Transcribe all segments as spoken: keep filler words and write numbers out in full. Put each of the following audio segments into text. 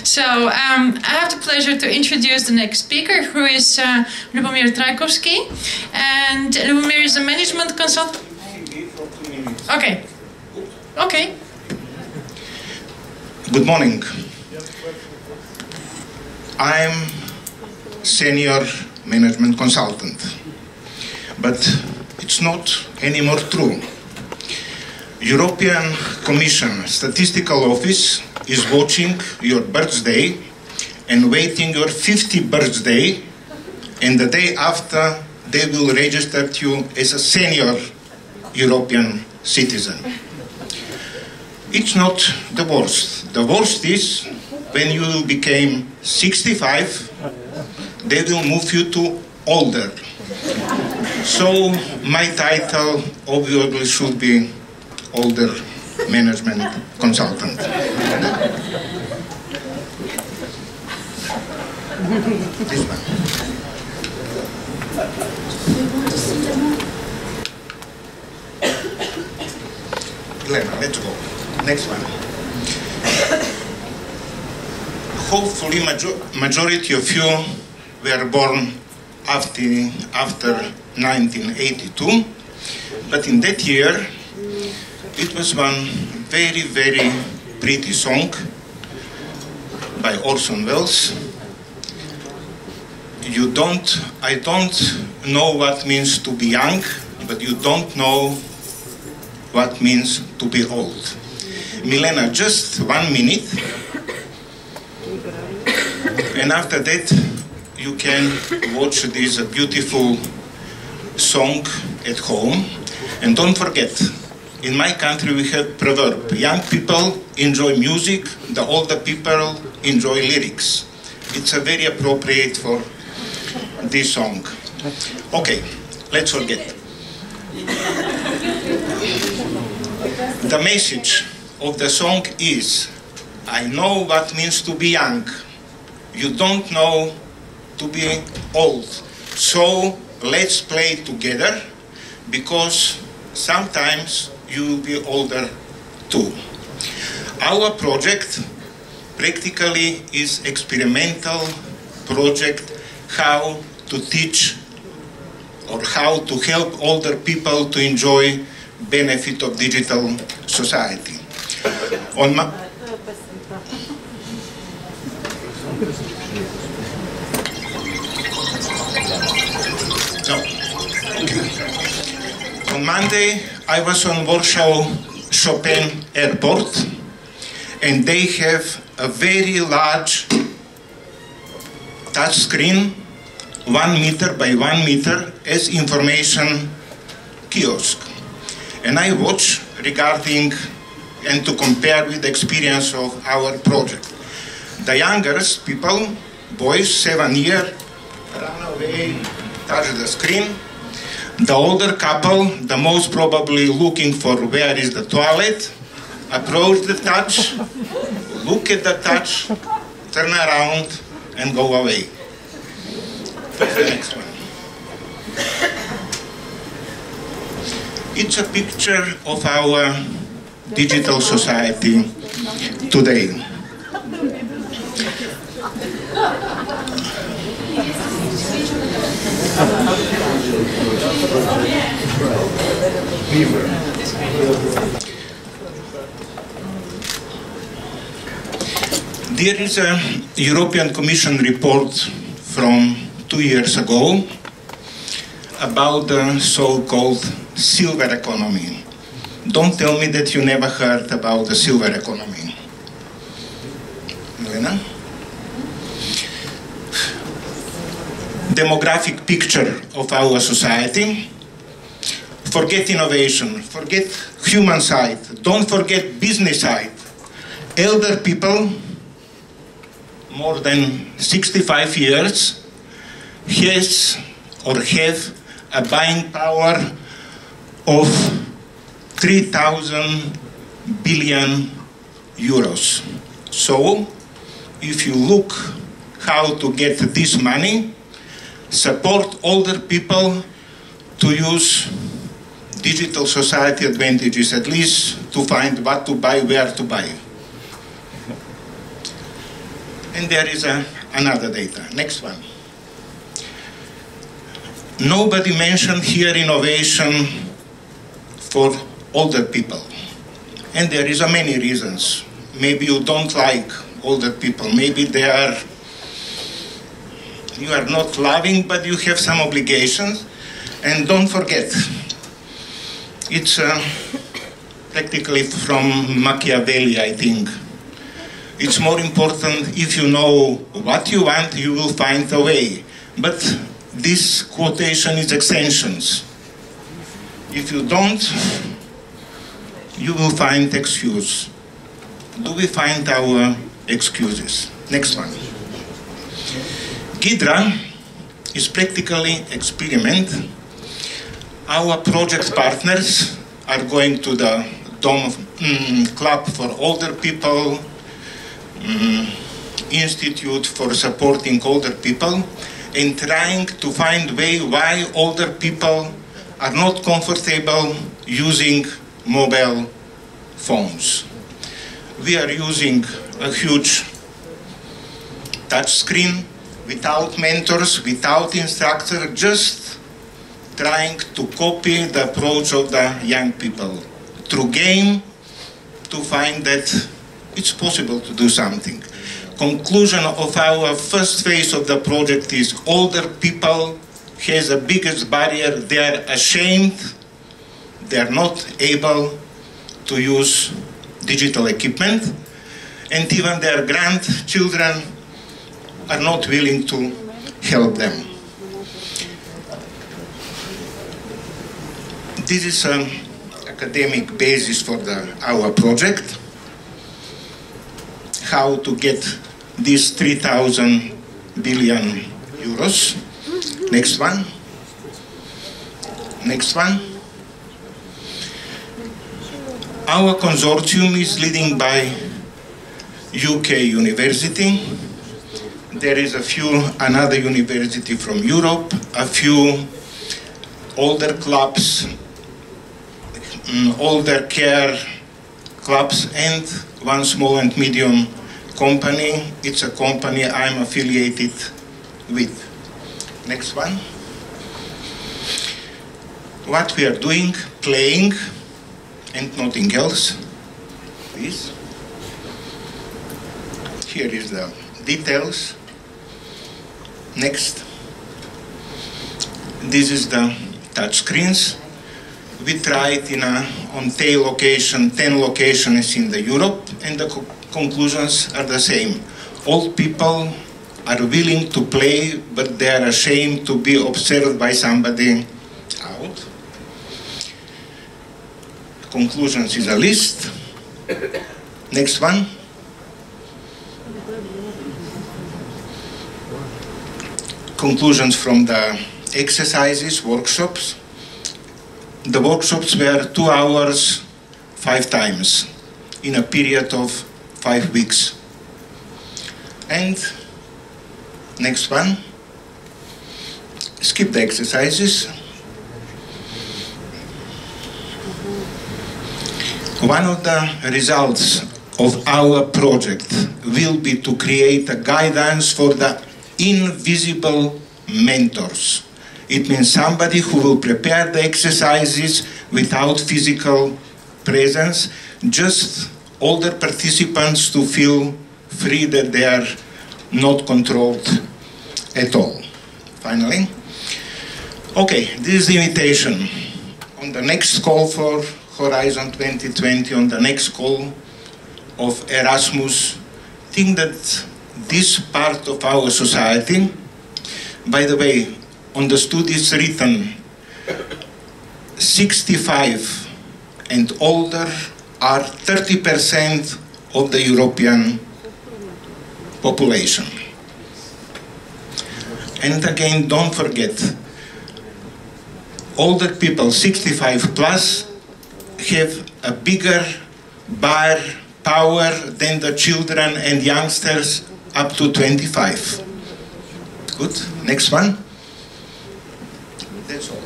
So um, I have the pleasure to introduce the next speaker, who is uh, Lubomir Trajkovski. And Lubomir is a management consultant. Okay. Okay. Good morning. I'm senior management consultant, but it's not anymore true. European Commission Statistical Office is watching your birthday and waiting your fiftieth birthday, and the day after they will register you as a senior European citizen. It's not the worst. The worst is when you will become sixty-five, they will move you to older. So my title obviously should be older management consultant. This one. Glenna, let's go. Next one. Hopefully, major majority of you were born after after nineteen eighty-two, but in that year, it was one very, very pretty song by Orson Welles. You don't, I don't know what means to be young, but you don't know what means to be old. Milena, just one minute, and after that you can watch this beautiful song at home. And don't forget, in my country we have proverb, young people enjoy music, the older people enjoy lyrics. It's a very appropriate for this song. Okay, let's forget. The message of the song is, I know what means to be young. You don't know to be old. So let's play together, because sometimes you will be older too. Our project practically is experimental project how to teach or how to help older people to enjoy benefit of digital society. On my no. Okay. On Monday, I was on Warsaw Chopin Airport, and they have a very large touch screen, one meter by one meter, as information kiosk. And I watch regarding and to compare with the experience of our project. The younger people, boys, seven years, run away, touch the screen. The older couple, the most probably looking for where is the toilet, approach the touch, look at the touch, turn around, and go away. What's the next one? It's a picture of our digital society today. There is a European Commission report from two years ago about the so-called silver economy. Don't tell me that you never heard about the silver economy. Milena? Demographic picture of our society. Forget innovation, forget human side, don't forget business side. Elder people, more than sixty-five years, has or have a buying power of three thousand billion euros. So, if you look how to get this money, support older people to use digital society advantages, at least to find what to buy, where to buy. And there is a, another data. Next one. Nobody mentioned here innovation for older people. And there is a many reasons. Maybe you don't like older people. Maybe they are, you are not loving, but you have some obligations. And don't forget, it's uh, practically from Machiavelli, I think. It's more important if you know what you want, you will find a way. But this quotation is extensions. If you don't, you will find excuse. Do we find our excuses? Next one. Ghidra is practically experiment. Our project partners are going to the Dome um, Club for Older People, um, Institute for Supporting Older People, and trying to find way why older people are not comfortable using mobile phones. We are using a huge touch screen without mentors, without instructor, just trying to copy the approach of the young people through game to find that it's possible to do something. Conclusion of our first phase of the project is older people has the biggest barrier. They are ashamed. They are not able to use digital equipment, and even their grandchildren are not willing to help them. This is an academic basis for the, our project. How to get these three thousand billion euros. Next one. Next one. Our consortium is leading by U K university. There is a few, another university from Europe, a few older clubs, um, older care clubs, and one small and medium company. It's a company I'm affiliated with. Next one. What we are doing, playing, and nothing else. Please. Here is the details. Next. This is the touch screens. We tried in a, on ten location, ten locations in the Europe, and the co conclusions are the same. Old people are willing to play, but they are ashamed to be observed by somebody out. Conclusions is a list. Next one. Conclusions from the exercises, workshops. The workshops were two hours, five times, in a period of five weeks. And next one. Skip the exercises. One of the results of our project will be to create a guidance for the invisible mentors. It means somebody who will prepare the exercises without physical presence, just older participants to feel free that they are not controlled at all. Finally, okay, this is the invitation. On the next call for Horizon twenty twenty, on the next call of Erasmus, think that this part of our society, by the way, on the studies written, sixty-five and older are thirty percent of the European population. And again, don't forget, older people, sixty-five plus, have a bigger bar power than the children and youngsters up to twenty-five. Good. Next one. That's all.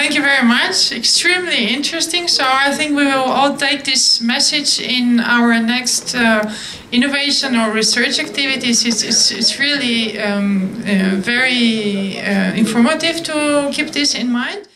Thank you very much. Extremely interesting. So I think we will all take this message in our next uh, innovation or research activities. It's, it's, it's really um, uh, very uh, informative to keep this in mind.